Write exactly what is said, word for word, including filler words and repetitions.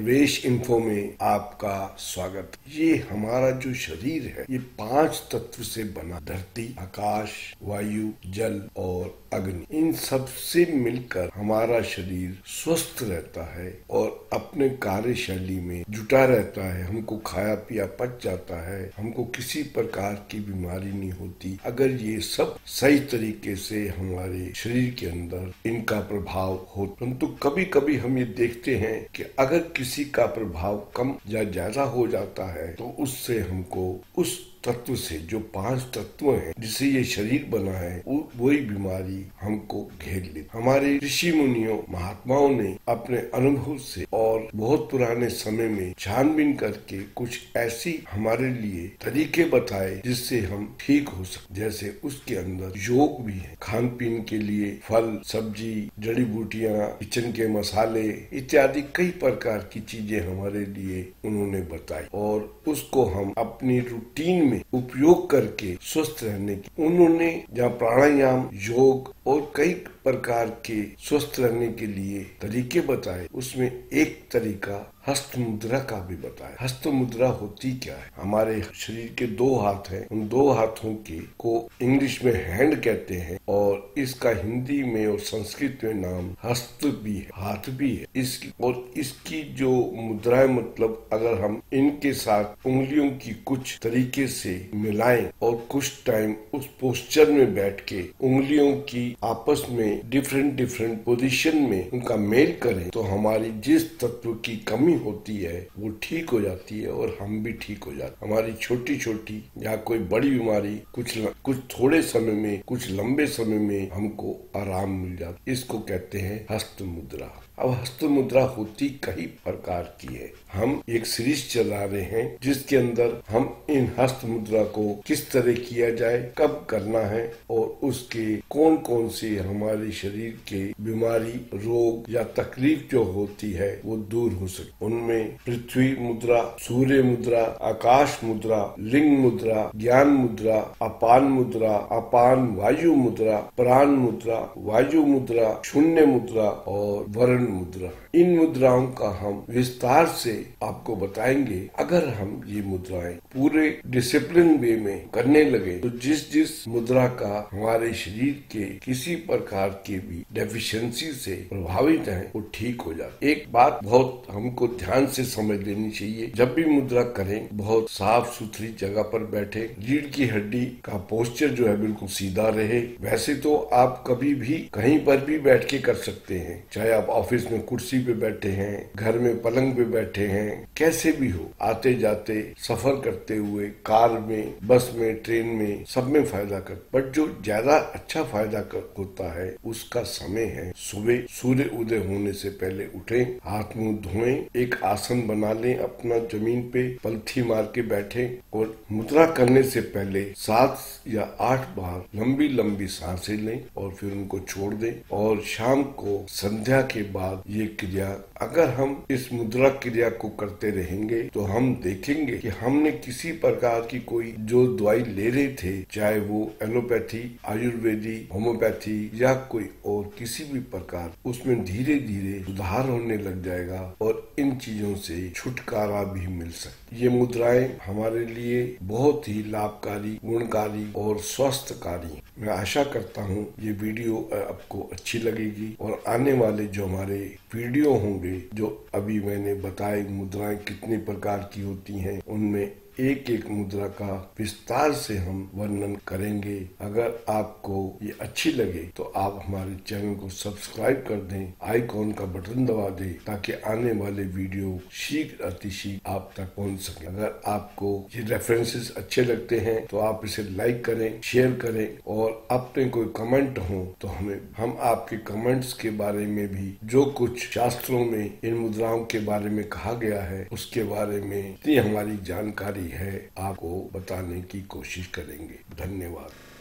प्रवेश इन्फो में आपका स्वागत। ये हमारा जो शरीर है ये पांच तत्व से बना, धरती, आकाश, वायु, जल और अग्नि। इन सब से मिलकर हमारा शरीर स्वस्थ रहता है और अपने कार्यशैली में जुटा रहता है। हमको खाया पिया पच जाता है, हमको किसी प्रकार की बीमारी नहीं होती अगर ये सब सही तरीके से हमारे शरीर के अंदर इनका प्रभाव हो। परंतु कभी कभी हम ये देखते हैं कि अगर किसी का प्रभाव कम या ज्यादा हो जाता है तो उससे हमको उस तत्व से, जो पांच तत्व हैं जिसे ये शरीर बना है, वो वही बीमारी हमको घेर ली। हमारे ऋषि मुनियों महात्माओं ने अपने अनुभव से और बहुत पुराने समय में छानबीन करके कुछ ऐसी हमारे लिए तरीके बताए जिससे हम ठीक हो सके। जैसे उसके अंदर योग भी है, खान पीन के लिए फल, सब्जी, जड़ी बूटियां, किचन के मसाले इत्यादि कई प्रकार की चीजें हमारे लिए उन्होंने बताई और उसको हम अपनी रूटीन में उपयोग करके स्वस्थ रहने की उन्होंने जहाँ प्राणायाम, योग और कई प्रकार के स्वस्थ रहने के लिए तरीके बताए, उसमें एक तरीका हस्त मुद्रा का भी बताया। हस्त मुद्रा होती क्या है? हमारे शरीर के दो हाथ हैं, उन दो हाथों के को इंग्लिश में हैंड कहते हैं और इसका हिंदी में और संस्कृत में नाम हस्त भी है, हाथ भी है। इसकी और इसकी जो मुद्राएं, मतलब अगर हम इनके साथ उंगलियों की कुछ तरीके से मिलाएं और कुछ टाइम उस पोस्चर में बैठ के उंगलियों की आपस में डिफरेंट डिफरेंट पोजीशन में उनका मेल करें तो हमारी जिस तत्व की कमी होती है वो ठीक हो जाती है और हम भी ठीक हो जाते। हमारी छोटी छोटी या कोई बड़ी बीमारी कुछ कुछ थोड़े समय में, कुछ लंबे समय में हमको आराम मिल जाता। इसको कहते हैं हस्त मुद्रा। अब हस्त मुद्रा होती कई प्रकार की है। हम एक सीरीज चला रहे हैं जिसके अंदर हम इन हस्त मुद्रा को किस तरह किया जाए, कब करना है और उसके कौन कौन सी हमारे शरीर के बीमारी, रोग या तकलीफ जो होती है वो दूर हो सके। उनमें पृथ्वी मुद्रा, सूर्य मुद्रा, आकाश मुद्रा, लिंग मुद्रा, ज्ञान मुद्रा, अपान मुद्रा, अपान वायु मुद्रा, प्राण मुद्रा, वायु मुद्रा, शून्य मुद्रा और वर्ण मुद्रा। इन मुद्राओं का हम विस्तार से आपको बताएंगे। अगर हम ये मुद्राएं पूरे डिसिप्लिन वे में करने लगे तो जिस जिस मुद्रा का हमारे शरीर के किसी प्रकार के भी डेफिशिएंसी से प्रभावित है वो ठीक हो जाए। एक बात बहुत हमको ध्यान से समझ लेनी चाहिए, जब भी मुद्रा करें बहुत साफ सुथरी जगह पर बैठे, रीढ़ की हड्डी का पोस्चर जो है बिल्कुल सीधा रहे। वैसे तो आप कभी भी कहीं पर भी बैठ के कर सकते हैं, चाहे आप ऑफिस में कुर्सी पे बैठे हैं, घर में पलंग पे बैठे हैं, कैसे भी हो, आते जाते, सफर करते हुए, कार में, बस में, ट्रेन में, सब में फायदा कर। बट जो ज्यादा अच्छा फायदा कर, होता है उसका समय है सुबह सूर्य उदय होने से पहले उठें, हाथ मुंह धोएं, एक आसन बना लें, अपना जमीन पे पलथी मार के बैठे और मुद्रा करने से पहले सात या आठ बार लंबी लंबी सांसें लें और फिर उनको छोड़ दें। और शाम को संध्या के बाद ये क्रिया, अगर हम इस मुद्रा क्रिया को करते रहेंगे तो हम देखेंगे कि हमने किसी प्रकार की कोई जो दवाई ले रहे थे, चाहे वो एलोपैथी, आयुर्वेदी, होम्योपैथी या कोई और किसी भी प्रकार, उसमें धीरे धीरे सुधार होने लग जाएगा और इन चीजों से छुटकारा भी मिल सकता। ये मुद्राएं हमारे लिए बहुत ही लाभकारी, गुणकारी और स्वस्थकारी। मैं आशा करता हूँ ये वीडियो आपको अच्छी लगेगी और आने वाले जो हमारे वीडियो होंगे, जो अभी मैंने बताए मुद्राएं कितने प्रकार की होती हैं, उनमें एक एक मुद्रा का विस्तार से हम वर्णन करेंगे। अगर आपको ये अच्छी लगे तो आप हमारे चैनल को सब्सक्राइब कर दें, आइकॉन का बटन दबा दें ताकि आने वाले वीडियो शीघ्र अतिशीघ्र आप तक पहुंच सके। अगर आपको ये रेफरेंसेस अच्छे लगते हैं तो आप इसे लाइक करें, शेयर करें और अपने कोई कमेंट हो तो हमें हम आपके कमेंट्स के बारे में भी, जो कुछ शास्त्रों में इन मुद्राओं के बारे में कहा गया है उसके बारे में इतनी हमारी जानकारी है, आपको बताने की कोशिश करेंगे। धन्यवाद।